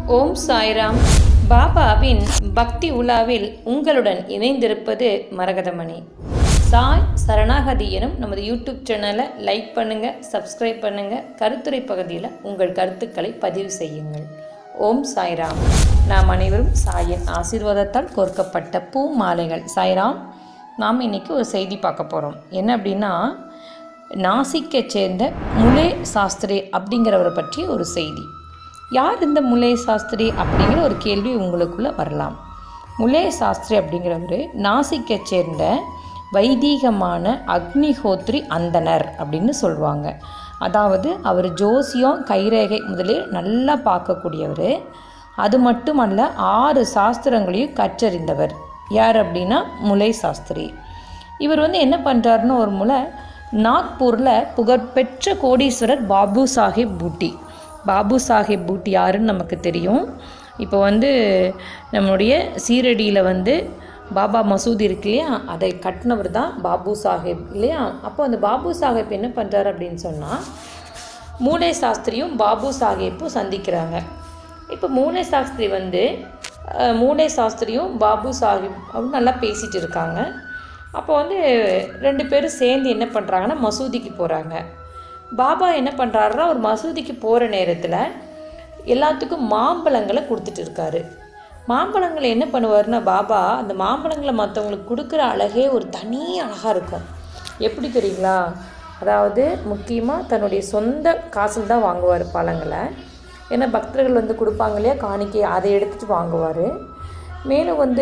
ஓம் சாய்ராம். பாபாவின் பக்தி உலாவில் உங்களுடன் இணைந்திருப்பது மரகதமணி. சாய் சரணாகதி எனும் நமது யூடியூப் சேனலை லைக் பண்ணுங்கள், சப்ஸ்கிரைப் பண்ணுங்கள். கருத்துரை பகுதியில் உங்கள் கருத்துக்களை பதிவு செய்யுங்கள். ஓம் சாய்ராம். நாம் அனைவரும் சாயின் ஆசீர்வாதத்தால் கோர்க்கப்பட்ட பூ மாலைகள். சாய்ராம், நாம் இன்றைக்கி ஒரு செய்தி பார்க்க போகிறோம். என்ன அப்படின்னா, நாசிக்கை சேர்ந்த முலே சாஸ்திரி அப்படிங்கிறவரை பற்றி ஒரு செய்தி. யார் இந்த முலே சாஸ்திரி அப்படிங்கிற ஒரு கேள்வி உங்களுக்குள்ளே வரலாம். முலே சாஸ்திரி அப்படிங்கிறவர் நாசிக்கை சேர்ந்த வைதீகமான அக்னிஹோத்ரி அந்தனர் அப்படின்னு சொல்லுவாங்க. அதாவது அவர் ஜோசியம் கைரேகை முதலே நல்லா பார்க்கக்கூடியவர். அது மட்டுமல்ல, 6 சாஸ்திரங்களையும் கற்றறிந்தவர். யார் அப்படின்னா முலே சாஸ்திரி. இவர் என்ன பண்ணுறாருன்னு, ஒரு முறை நாக்பூரில் புகழ்பெற்ற கோடீஸ்வரர் பாபு சாஹேப் பூட்டி. பாபு சாஹேப் பூட்டி யாருன்னு நமக்கு தெரியும். இப்போ நம்முடைய சீரடியில் பாபா மசூதி இருக்கு இல்லையா, அதை கட்டினவர் தான் பாபு சாஹேப் இல்லையா. அப்போ அந்த பாபு சாஹேப் என்ன பண்ணுறாரு அப்படின்னு சொன்னால், மூலே சாஸ்திரியும் பாபு சாஹேப்பும் சந்திக்கிறாங்க. இப்போ மூலே சாஸ்திரி மூலே சாஸ்திரியும் பாபு சாஹேப் அப்படின்னு நல்லா பேசிகிட்டு இருக்காங்க. அப்போ 2 பேரும் சேர்ந்து என்ன பண்ணுறாங்கன்னா, மசூதிக்கு போகிறாங்க. பாபா என்ன பண்ணுறாருன்னா, ஒரு மசூதிக்கு போகிற நேரத்தில் எல்லாத்துக்கும் மாம்பழங்களை கொடுத்துட்டு இருக்காரு. மாம்பழங்களை என்ன பண்ணுவார்னா, பாபா அந்த மாம்பழங்களை மற்றவங்களுக்கு கொடுக்குற அழகே ஒரு தனி அழகாக இருக்கும். எப்படி தெரியுங்களா? அதாவது முக்கியமாக தன்னுடைய சொந்த காசில் தான் வாங்குவார் பழங்களை. ஏன்னா பக்தர்கள் கொடுப்பாங்க இல்லையா காணிக்கை, அதை எடுத்துகிட்டு வாங்குவார். மேலும்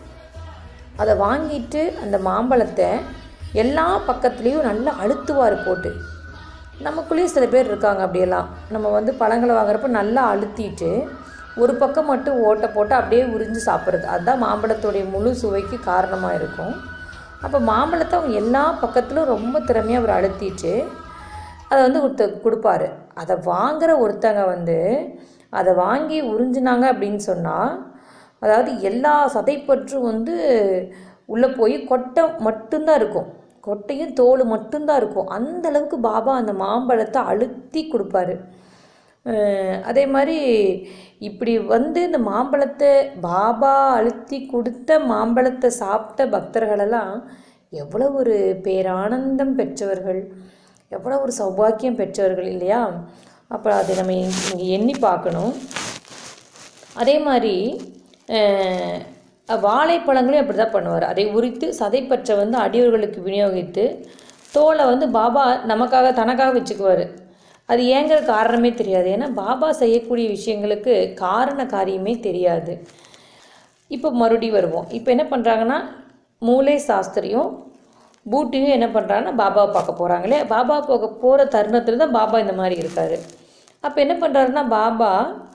அதை வாங்கிட்டு அந்த மாம்பழத்தை எல்லா பக்கத்துலேயும் நல்லா அழுத்துவார் போட்டு. நமக்குள்ளேயே சில பேர் இருக்காங்க அப்படியெல்லாம். நம்ம பழங்களை வாங்குறப்ப நல்லா அழுத்திட்டு ஒரு பக்கம் மட்டும் ஓட்டை போட்டு அப்படியே உறிஞ்சு சாப்பிட்றது. அதுதான் மாம்பழத்துடைய முழு சுவைக்கு காரணமாக இருக்கும். அப்போ மாம்பழத்தை அவங்க எல்லா பக்கத்திலும் ரொம்ப திறமையாக அவர் அழுத்திட்டு அதை கொடுப்பாரு. அதை வாங்குகிற ஒருத்தங்க அதை வாங்கி உறிஞ்சினாங்க அப்படின்னு சொன்னால், அதாவது எல்லா சதைப்பற்றும் உள்ளே போய் கொட்டை மட்டும்தான் இருக்கும், கொட்டையும் தோல் மட்டும்தான் இருக்கும். அந்த அளவுக்கு பாபா அந்த மாம்பழத்தை அழுத்தி கொடுப்பாரு. அதே மாதிரி இப்படி இந்த மாம்பழத்தை பாபா அழுத்தி கொடுத்த மாம்பழத்தை சாப்பிட்ட பக்தர்களெல்லாம் எவ்வளோ ஒரு பேரானந்தம் பெற்றவர்கள், எவ்வளோ ஒரு சௌபாக்கியம் பெற்றவர்கள் இல்லையா. அப்போ அதை நம்ம இங்கே எண்ணி பார்க்கணும். அதே மாதிரி வாழைப்பழங்களையும் அப்படி தான் பண்ணுவார். அதை உரித்து சதைப்பற்றை அடியவர்களுக்கு விநியோகித்து தோலை பாபா தனக்காக வச்சுக்குவார். அது ஏங்கிற காரணமே தெரியாது. ஏன்னா பாபா செய்யக்கூடிய விஷயங்களுக்கு காரண காரியமே தெரியாது. இப்போ மறுபடி வருவோம். இப்போ என்ன பண்ணுறாங்கன்னா, மூலே சாஸ்திரியும் பூட்டியும் என்ன பண்ணுறாங்கன்னா, பாபாவை பார்க்க போகிறாங்களே. பாபா போகிற தருணத்தில் தான் பாபா இந்த மாதிரி இருக்கார். அப்போ என்ன பண்ணுறாருன்னா, பாபா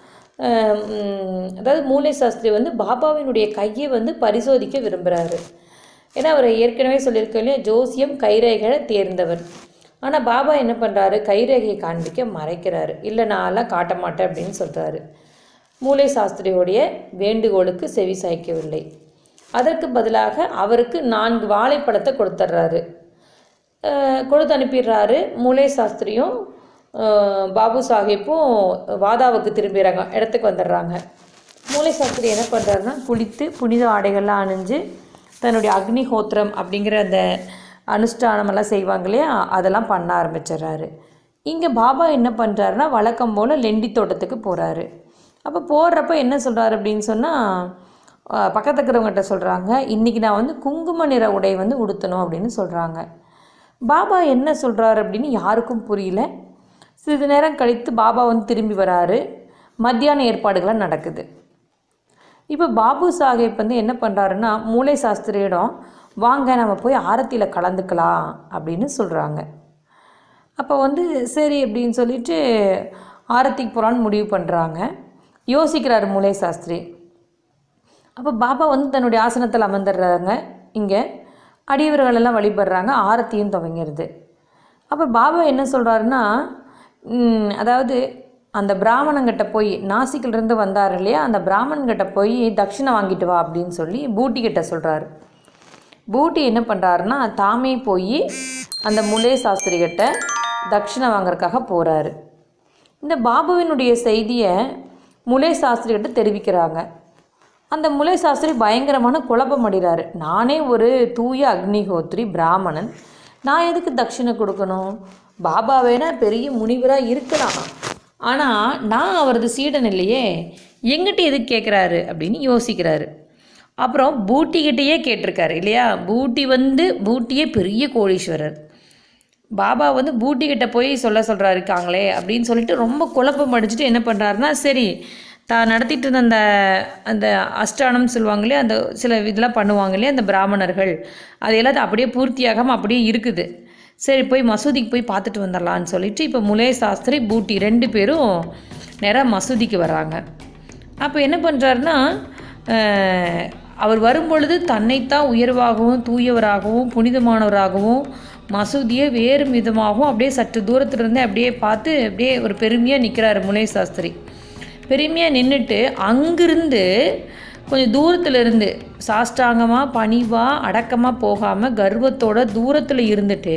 அதாவது மூலே சாஸ்திரி பாபாவினுடைய கையை பரிசோதிக்க விரும்புகிறாரு. ஏன்னா அவர் ஏற்கனவே சொல்லியிருக்க இல்லையா, ஜோசியம் கைரேகையை தேர்ந்தவர். ஆனால் பாபா என்ன பண்ணுறாரு, கைரேகையை காண்பிக்க மறைக்கிறாரு. இல்லை, நான்லாம் காட்ட மாட்டேன் அப்படின்னு சொல்கிறாரு. மூலே சாஸ்திரியோடைய வேண்டுகோளுக்கு செவி சாய்க்கவில்லை. அதற்கு பதிலாக அவருக்கு 4 வாழைப்பழத்தை கொடுத்துட்றாரு. கொடுத்து அனுப்பிடுறாரு. மூலே சாஸ்திரியும் பாபு சாஹேப்பும் வாதாவுக்கு திரும்பிடுறாங்க, இடத்துக்கு வந்துடுறாங்க. மூலே சாஸ்திரி என்ன பண்ணுறாருன்னா, குளித்து புனித ஆடைகள்லாம் அணிஞ்சு தன்னுடைய அக்னிஹோத்திரம் அப்படிங்கிற அந்த அனுஷ்டானமெல்லாம் செய்வாங்க இல்லையா, அதெல்லாம் பண்ண ஆரம்பிச்சிடுறாரு. இங்கே பாபா என்ன பண்ணுறாருன்னா, வழக்கம் போல் லெண்டி தோட்டத்துக்கு போகிறாரு. அப்போ போடுறப்ப என்ன சொல்கிறாரு அப்படின்னு சொன்னால், பக்கத்து இருக்கிறவங்ககிட்ட சொல்கிறாங்க, இன்றைக்கி நான் குங்கும நிற உடை உடுத்தணும் அப்படின்னு சொல்கிறாங்க. பாபா என்ன சொல்கிறாரு அப்படின்னு யாருக்கும் புரியல. சிறிது நேரம் கழித்து பாபா திரும்பி வராரு. மத்தியான ஏற்பாடுகள்லாம் நடக்குது. இப்போ பாபு சாஹேப் என்ன பண்ணுறாருன்னா, மூலே சாஸ்திரியிடம் வாங்க நம்ம போய் ஆரத்தியில் கலந்துக்கலாம் அப்படின்னு சொல்கிறாங்க. அப்போ சரி அப்படின்னு சொல்லிட்டு ஆரத்திக்கு போகலான்னு முடிவு பண்ணுறாங்க. யோசிக்கிறார் மூலே சாஸ்திரி. அப்போ பாபா தன்னுடைய ஆசனத்தில் அமர்ந்துடுறாங்க. இங்கே அடியவர்களெல்லாம் வழிபடுறாங்க. ஆரத்தியும் துவங்கிறது. அப்போ பாபா என்ன சொல்கிறாருன்னா, அதாவது அந்த பிராமணங்கிட்ட போய், நாசிக்கிலிருந்து வந்தார் இல்லையா, அந்த பிராமணங்கிட்ட போய் தட்சிணை வாங்கிட்டு வா அப்படின்னு சொல்லி பூட்டிக்கிட்ட சொல்கிறாரு. பூட்டி என்ன பண்ணுறாருன்னா, தாமே போய் அந்த முலே சாஸ்திரிகிட்ட தட்சிணை வாங்கிறதுக்காக போகிறாரு. இந்த பாபுவினுடைய செய்தியை முலை சாஸ்திரிகிட்ட தெரிவிக்கிறாங்க. அந்த முலை சாஸ்திரி பயங்கரமான குழப்பம் அடைகிறாரு. நானே ஒரு தூய அக்னிஹோத்ரி பிராமணன், நான் எதுக்கு தட்சிணை கொடுக்கணும்? பாபா வேணா பெரிய முனிவராக இருக்கலாம், ஆனால் நான் அவரது சீடன் இல்லையே, எங்கிட்ட எதுக்கு கேட்குறாரு அப்படின்னு யோசிக்கிறாரு. அப்புறம் பூட்டிக்கிட்டேயே கேட்டிருக்காரு இல்லையா. பூட்டியே பெரிய கோடீஸ்வரர். பாபா பூட்டிக்கிட்ட போய் சொல்கிறாரு இருக்காங்களே அப்படின்னு சொல்லிட்டு ரொம்ப குழப்பம் அடிச்சுட்டு என்ன பண்ணுறாருன்னா, சரி தான் நடத்திட்டு இருந்த அந்த அஷ்டானம் சொல்லுவாங்க இல்லையா, அந்த சில இதெல்லாம் பண்ணுவாங்க இல்லையா அந்த பிராமணர்கள், அது எல்லாத்தையும் அப்படியே பூர்த்தியாகாமல் அப்படியே இருக்குது. சரி போய் மசூதிக்கு போய் பார்த்துட்டு வந்துடலான்னு சொல்லிட்டு இப்போ முலை சாஸ்திரி பூட்டி 2 பேரும் நேராக மசூதிக்கு வர்றாங்க. அப்போ என்ன பண்ணுறாருன்னா, அவர் வரும்பொழுது தன்னைத்தான் உயர்வாகவும் தூயவராகவும் புனிதமானவராகவும் மசூதியை வேறு விதமாகவும் அப்படியே சற்று தூரத்துலேருந்து அப்படியே பார்த்து அப்படியே ஒரு பெருமையாக நிற்கிறாரு முலை சாஸ்திரி. பெருமையாக நின்றுட்டு அங்கிருந்து கொஞ்சம் தூரத்தில் இருந்து சாஷ்டாங்கமாக பணிவாக அடக்கமாக போகாமல் கர்வத்தோட தூரத்தில் இருந்துட்டு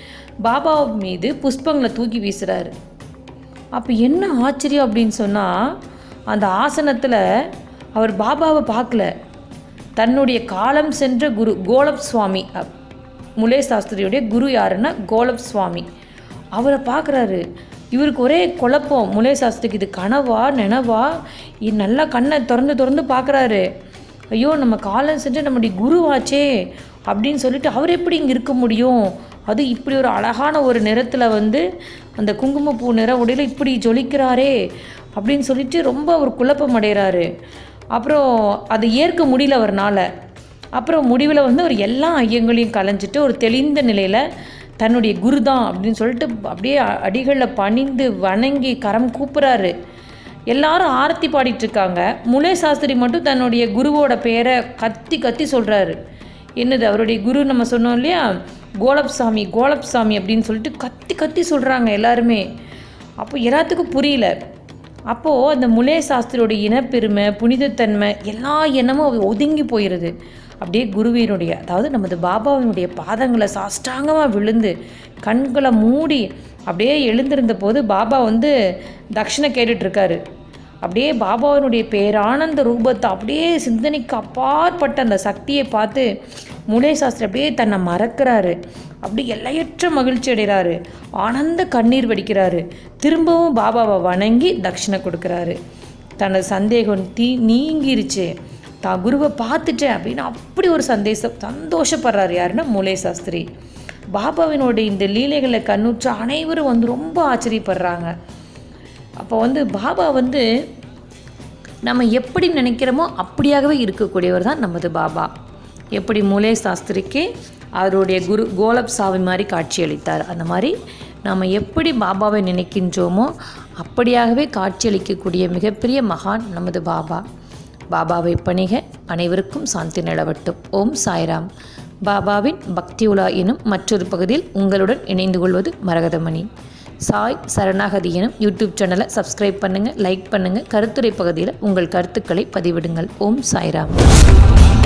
பாபா மீது புஷ்பங்களை தூக்கி வீசுகிறாரு. அப்போ என்ன ஆச்சரியம் அப்படின்னு சொன்னால், அந்த ஆசனத்தில் அவர் பாபாவை பார்க்கல, தன்னுடைய காலம் சென்ற குரு கோலப் சுவாமி, முலை சாஸ்திரியுடைய குரு யாருன்னா கோலப் சுவாமி, அவரை பார்க்குறாரு. இவருக்கு ஒரே குழப்பம், முலை சாஸ்திரிக்கு இது கனவா நெனவா, இது நல்லா கண்ணை திறந்து பார்க்குறாரு. ஐயோ நம்ம காலம் சென்று நம்முடைய குருவாச்சே அப்படின்னு சொல்லிட்டு அவர் எப்படி இங்கே இருக்க முடியும், அது இப்படி ஒரு அழகான ஒரு நிறத்தில் அந்த குங்குமப்பூ நிற உடையில் இப்படி ஜொலிக்கிறாரே அப்படின்னு சொல்லிட்டு ரொம்ப ஒரு குழப்பம் அடைகிறாரு. அப்புறம் அதை ஏற்க முடியல அவர்னால். அப்புறம் முடிவில் அவர் எல்லா ஐயங்களையும் கலைஞ்சிட்டு ஒரு தெளிந்த நிலையில் தன்னுடைய குரு தான் அப்படின்னு சொல்லிட்டு அப்படியே அடிகளில் பணிந்து வணங்கி கரம் கூப்புறாரு. எல்லாரும் ஆரத்தி பாடிட்டுருக்காங்க. முலை சாஸ்திரி மட்டும் தன்னுடைய குருவோட பேரை கத்தி சொல்கிறாரு. என்னது அவருடைய குரு நம்ம சொன்னோம் இல்லையா, கோலப் சாமி அப்படின்னு சொல்லிட்டு கத்தி சொல்கிறாங்க எல்லாருமே. அப்போ எல்லாத்துக்கும் புரியல. அப்போது அந்த முலை சாஸ்திரியோட இனப்பெருமை புனிதத்தன்மை எல்லா எண்ணமும் ஒதுங்கி போயிடுது. அப்படியே குருவினுடைய அதாவது நமது பாபாவினுடைய பாதங்களை சாஷ்டாங்கமாக விழுந்து கண்களை மூடி அப்படியே எழுந்திருந்த போது பாபா தட்சிணை கேட்டுட்ருக்காரு. அப்படியே பாபாவினுடைய பேரானந்த ரூபத்தை அப்படியே சிந்தனைக்கு அப்பாற்பட்ட அந்த சக்தியை பார்த்து முலை சாஸ்திரி அப்படியே தன்னை மறக்கிறாரு. அப்படி எல்லையற்ற மகிழ்ச்சி அடைகிறாரு, ஆனந்த கண்ணீர் வடிக்கிறாரு. திரும்பவும் பாபாவை வணங்கி தட்சிணை கொடுக்குறாரு. தனது சந்தேகம் நீங்கிருச்சு, தான் குருவை பார்த்துட்டேன் அப்படின்னு அப்படி ஒரு சந்தோஷப்படுறாரு. யாருன்னா முலை சாஸ்திரி. பாபாவினுடைய இந்த லீலைகளை கண்ணுற்ற அனைவரும் ரொம்ப ஆச்சரியப்படுறாங்க. அப்போ பாபா நம்ம எப்படி நினைக்கிறோமோ அப்படியாகவே இருக்கக்கூடியவர் தான் நமது பாபா. எப்படி முலை சாஸ்திரிக்கு அவருடைய குரு கோலப் சாமி மாதிரி காட்சியளித்தார், அந்த மாதிரி நாம் எப்படி பாபாவை நினைக்கின்றோமோ அப்படியாகவே காட்சியளிக்கக்கூடிய மிகப்பெரிய மகான் நமது பாபா. பாபாவை பணிக, அனைவருக்கும் சாந்தி நிலவட்டும். ஓம் சாய்ராம். பாபாவின் பக்தி உலா எனும் மற்றொரு பகுதியில் உங்களுடன் இணைந்து கொள்வது மரகதமணி. சாய் சரணாகதி எனும் யூடியூப் சேனலை சப்ஸ்கிரைப் பண்ணுங்கள், லைக் பண்ணுங்கள், கருத்துரை பகுதியில் உங்கள் கருத்துக்களை பதிவிடுங்கள். ஓம் சாய்ராம்.